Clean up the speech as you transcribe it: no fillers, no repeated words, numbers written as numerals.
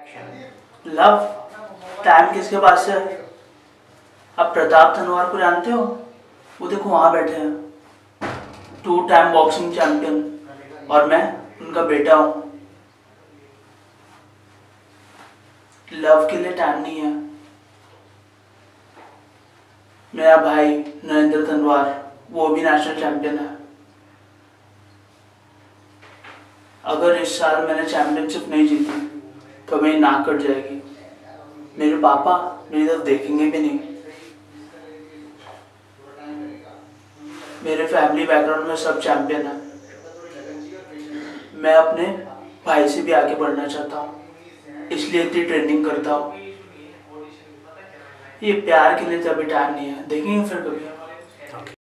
Love, time किसके पास है? आप प्रताप तनवार को जानते हो? वो देखो वहाँ बैठे हैं, 2 टाइम बॉक्सिंग चैंपियन, और मैं उनका बेटा हूँ। लव के लिए टाइम नहीं है। मेरा भाई नरेंद्र तनवार, वो भी नेशनल चैंपियन है। अगर इस साल मैंने चैंपियनशिप नहीं जीती तो मेरी नाक कट जाएगी। मेरे पापा मेरी तरफ देखेंगे भी नहीं। मेरे फैमिली बैकग्राउंड में सब चैंपियन है। मैं अपने भाई से भी आगे बढ़ना चाहता हूँ, इसलिए इतनी ट्रेनिंग करता हूँ। ये प्यार के लिए तो अभी टाइम नहीं है, देखेंगे फिर कभी।